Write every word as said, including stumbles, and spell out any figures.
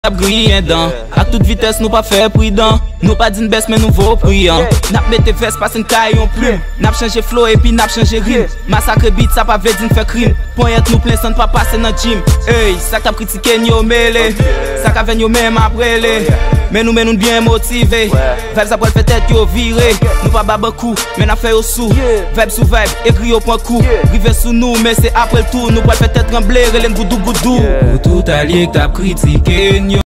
Tap grien dan, ak toute vitesse nou pa fè prudent. Nou pa din bes men nou vò priyan. Nap mette vest pas un kayon plume. Nap chanje flow et puis nap chanje rime. Massacre beat ça pa vè din fè crime. Poyet nou plen san pa pase nan gym. Hey, sak tap kritike nyo mele. Sak aven yo même aprele. Men nou men nou bien motive. Vibes apre fè tèt yo vire. Nou pa babakou, men a fè yo sou. Vibe sou vibe, ekri yo point coup. Rive sou nou, men se apre l tour. Nou pa fè tèt tremble, relen goudou goudou. Ou tout allié que tap kritike